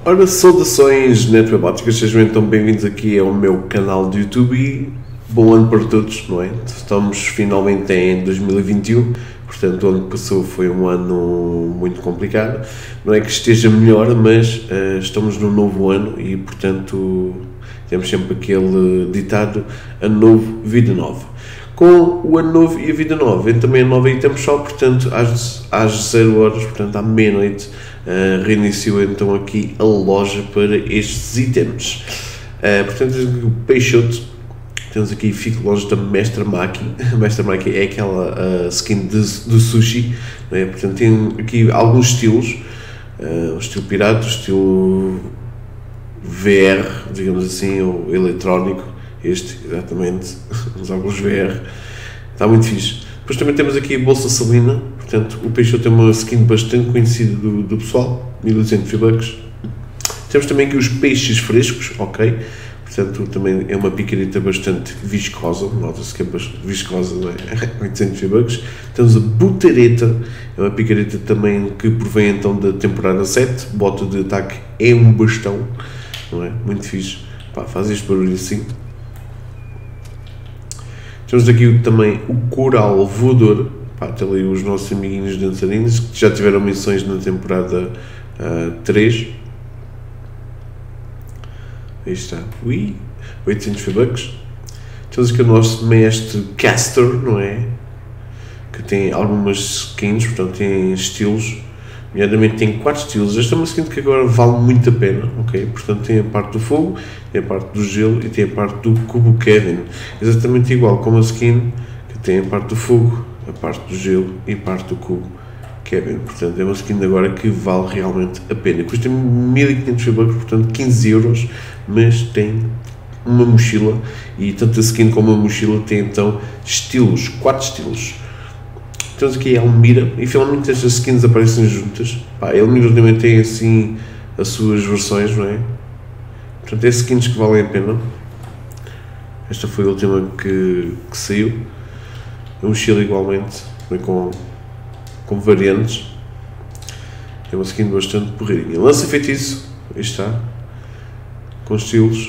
Ora, saudações netwebóticas, sejam então bem-vindos aqui ao meu canal de YouTube e bom ano para todos, não é? Estamos finalmente em 2021, portanto o ano que passou foi um ano muito complicado, não é que esteja melhor, mas estamos num novo ano e portanto temos sempre aquele ditado, ano novo, vida nova. Com o ano novo e a vida nova, e também a nova item só, portanto às 0 horas, portanto à meia-noite, reiniciou então aqui a loja para estes itens. Portanto, o Peixoto, temos aqui fico loja da Mestre Maki. A Mestre Maki é aquela skin do sushi, não é? Portanto, tem aqui alguns estilos, o estilo pirata, o estilo VR, digamos assim, ou eletrónico, este, exatamente, uns alguns VR, está muito fixe. Depois também temos aqui a bolsa salina, portanto o Peixoto tem uma skin bastante conhecida do pessoal, 1200 V-Bucks. Temos também aqui os peixes frescos, ok, portanto também é uma picareta bastante viscosa, nota-se que é bastante viscosa, não é? 800 V-Bucks. Temos a butareta, é uma picareta também que provém então da temporada 7, bota de ataque é um bastão, não é? Muito fixe, pá, faz este barulho assim. Temos aqui também o coral voador, pá, tem ali os nossos amiguinhos dançarinos que já tiveram missões na temporada 3. Aí está, 800 V-Bucks. Temos aqui o nosso mestre Castor, não é? Que tem algumas skins, portanto tem estilos, nomeadamente tem 4 estilos. Esta é uma skin que agora vale muito a pena, ok? Portanto tem a parte do fogo, tem a parte do gelo e tem a parte do cubo Kevin. Exatamente igual como a skin que tem a parte do fogo, a parte do gelo e a parte do cubo Kevin. Portanto é uma skin agora que vale realmente a pena. Custa 1500 V-Bucks, portanto 15 euros, mas tem uma mochila e tanto a skin como a mochila tem então estilos, 4 estilos. Temos aqui a Elmira e finalmente estas skins aparecem juntas. Pá, a Elmira também tem assim as suas versões, não é? Portanto, é skins que valem a pena. Esta foi a última que saiu. A mochila igualmente, também com variantes. É uma skin bastante porreirinha. Lança feitiço, aí está, com estilos.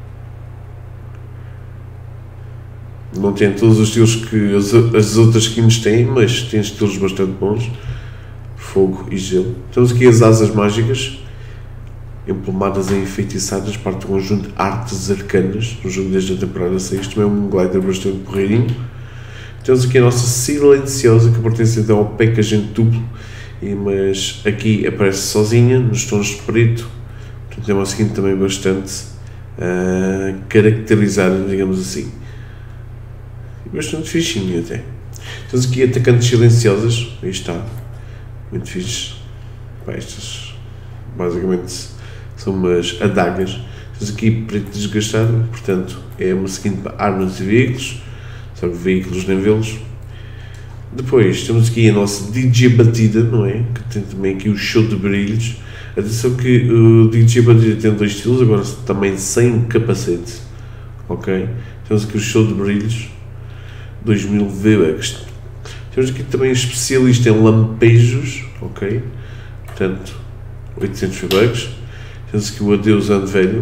Não tem todos os estilos que as outras skins têm, mas tem estilos bastante bons. Fogo e gelo. Temos aqui as asas mágicas, emplumadas e enfeitiçadas, parte do conjunto de artes arcanas, no jogo desde a temporada 6. Também é um glider bastante porreirinho. Temos aqui a nossa silenciosa, que pertence então ao pack agente duplo, mas aqui aparece sozinha, nos tons de preto. Portanto é uma skin também bastante caracterizada, digamos assim. Bastante fichinho até. Temos aqui atacantes silenciosas, aí está, muito fixe. Pá, estas basicamente são umas adagas. Temos aqui preto desgastado, portanto é uma skin para armas e veículos, só que veículos nem vê-los. Depois temos aqui a nossa DJ Batida, não é? Que tem também aqui o show de brilhos. Atenção que o DJ Batida tem 2 estilos, agora também sem capacete, ok? Temos aqui o show de brilhos, 2000 V-Bucks. Temos aqui também especialista em lampejos, ok? Portanto, 800 V-Bucks. Temos aqui o adeus ano velho.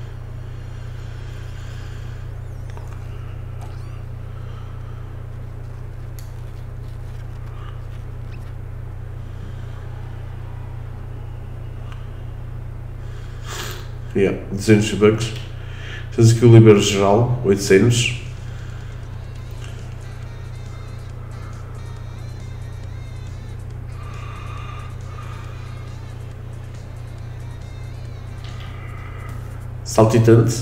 Yeah, 200 V-Bucks. Temos aqui o libero geral, 800. Saltitante.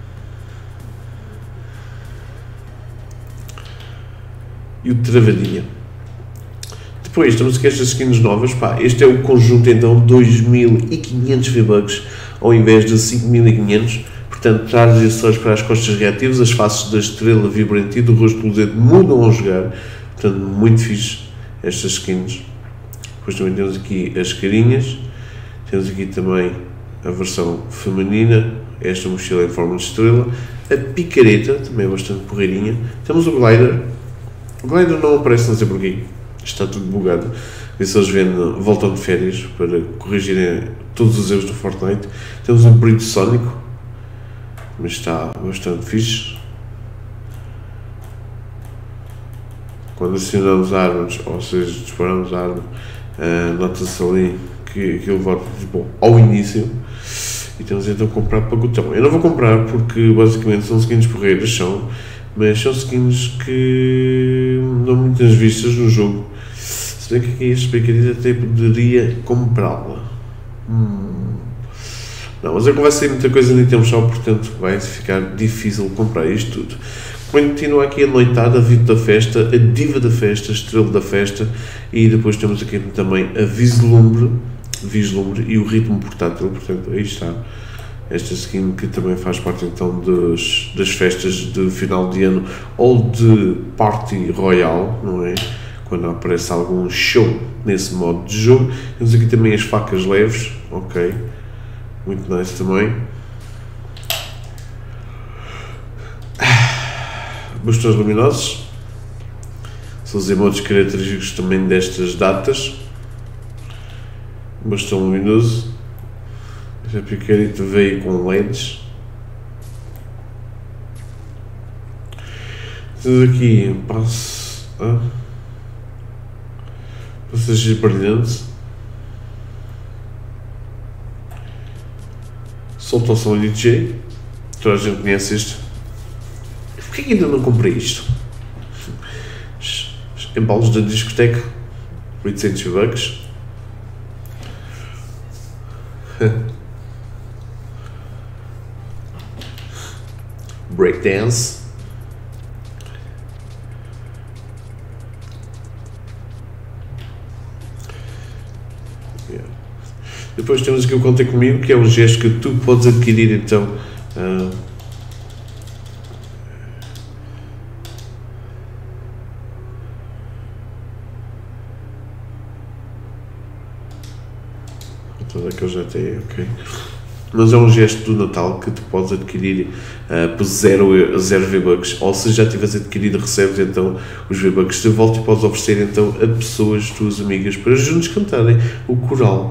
E o travadinha. Depois temos aqui estas skins novas. Pá, este é o conjunto então 2500 V-Bucks ao invés de 5500. Portanto, traz acessórios para as costas reativas, as faces da estrela vibrante e do rosto luzente mudam ao jogar. Portanto, muito fixe estas skins. Depois também temos aqui as carinhas. Temos aqui também a versão feminina, esta mochila em forma de estrela, a picareta, também é bastante porreirinha. Temos o glider não aparece, não sei porquê, está tudo bugado, e se eles voltam de férias para corrigirem todos os erros do Fortnite. Temos um burrito sónico, mas está bastante fixe. Quando acionamos armas, ou seja, disparamos a arma, nota-se ali que aquilo volta tipo, ao início. E temos então que comprar pacotão. Eu não vou comprar porque basicamente são skins porreiras, mas são skins que dão muitas vistas no jogo. Se bem que aqui este pequenino até poderia comprá-la. Não, mas é que vai sair muita coisa no Item Shop, portanto vai ficar difícil comprar isto tudo. Continua aqui a noitada, a vida da festa, a diva da festa, a estrela da festa, e depois temos aqui também a vislumbre e o ritmo portátil. Portanto, aí está esta skin que também faz parte então das festas de final de ano ou de Party Royale, não é? Quando aparece algum show nesse modo de jogo. Temos aqui também as facas leves, ok, muito nice também. Bastões luminosos, são os emotes característicos também destas datas. Bastão luminoso, já picarito veio com LEDs. Temos aqui passageiro brilhante, solta o som DJ, toda a gente conhece isto. Porquê que ainda não comprei isto? Embalos da discoteca, 800 bucks. Breakdance. Depois temos aqui o Conta Comigo, que é um gesto que tu podes adquirir então. Toda que eu já tenho, ok. Mas é um gesto do Natal que tu podes adquirir por 0 V-Bucks, ou se já tiveres adquirido, recebes então os V-Bucks de volta e podes oferecer então a pessoas, tuas amigas, para juntos cantarem o coral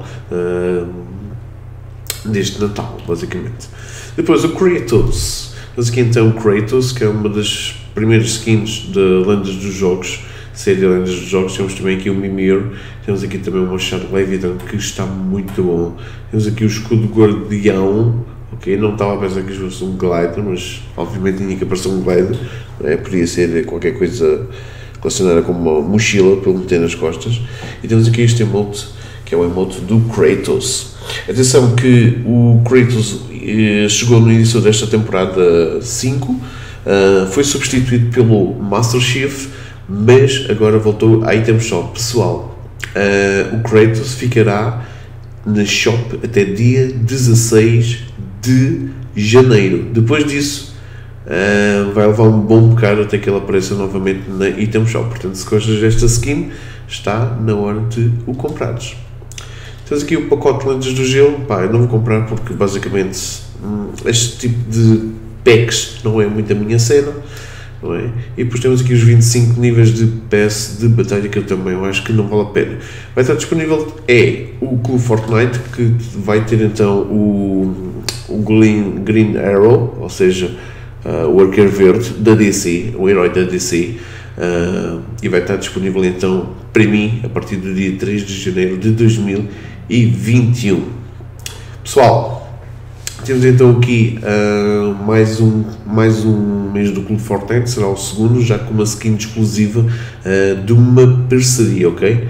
deste Natal, basicamente. Depois o Kratos. Temos aqui então o Kratos, que é uma das primeiras skins de lendas dos jogos, série de lendas dos jogos. Temos também aqui o Mimir, temos aqui também o Machado Leviathan, que está muito bom. Temos aqui o escudo guardião, ok, não estava a pensar que isto fosse um glider, mas obviamente tinha que aparecer um glider, podia ser qualquer coisa relacionada com uma mochila para meter nas costas. E temos aqui este emote, que é o emote do Kratos. Atenção que o Kratos chegou no início desta temporada 5, foi substituído pelo Master Chief, mas agora voltou à Item Shop. Pessoal, o Kratos ficará na Shop até dia 16 de janeiro. Depois disso, vai levar um bom bocado até que ele apareça novamente na Item Shop. Portanto, se gostas desta skin, está na hora de o comprares. Temos aqui o pacote de Lendas do Gelo. Pá, eu não vou comprar porque basicamente este tipo de packs não é muito a minha cena, não é? E depois temos aqui os 25 níveis de PS de batalha, que eu também acho que não vale a pena. Vai estar disponível o Clube Fortnite, que vai ter então o Green Arrow, ou seja, o arqueiro verde da DC, o herói da DC, e vai estar disponível então para mim a partir do dia 3 de janeiro de 2021. Pessoal, temos então aqui mais um mês do Clube Fortnite, será o segundo, já com uma skin exclusiva de uma parceria, ok?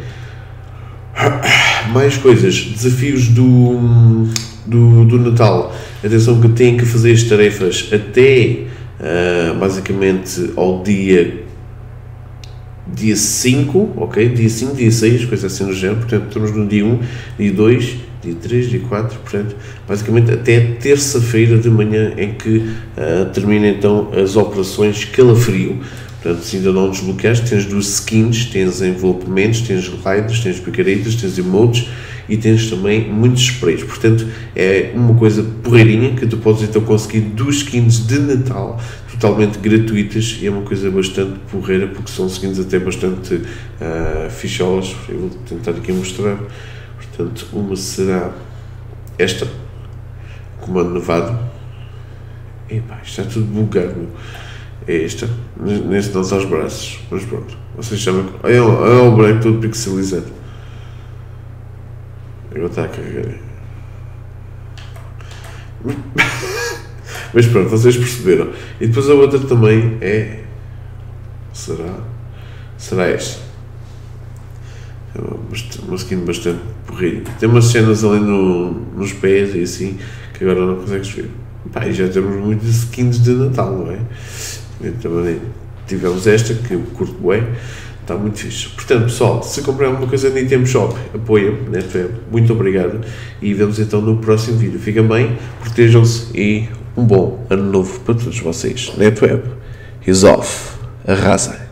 Mais coisas, desafios do Natal. Atenção que têm que fazer as tarefas até basicamente ao dia 5, ok? Dia 5, dia 6, coisa assim do género. Portanto, estamos no dia 1, dia 2, dia 3, dia 4, portanto, basicamente até terça-feira de manhã em que termina então as operações Calafrio. Portanto, se ainda não desbloqueaste, tens duas skins, tens envelopamentos, tens gliders, tens picaretas, tens emotes e tens também muitos sprays. Portanto, é uma coisa porreirinha que tu podes então conseguir duas skins de Natal totalmente gratuitas, e é uma coisa bastante porreira porque são skins até bastante ficholas. Eu vou tentar aqui mostrar. Portanto, uma será esta, comando nevado. Epá, isto é tudo vulgar, meu. É esta, neste não são os braços, mas pronto, vocês chamam. É o branco todo pixelizado. Agora está a carregar. Mas pronto, vocês perceberam. E depois a outra também é. Será esta? É uma skin bastante porreira. Tem umas cenas ali nos pés e assim que agora não consegues ver. Pá, e já temos muitas skins de Natal, não é? Também tivemos esta que eu curto bem, está muito fixe. Portanto, pessoal, se comprar alguma coisa na Item Shop, apoiem, NetWeb. Muito obrigado e vemos então no próximo vídeo. Fiquem bem, protejam-se e um bom ano novo para todos vocês. NetWeb is off. Arrasa.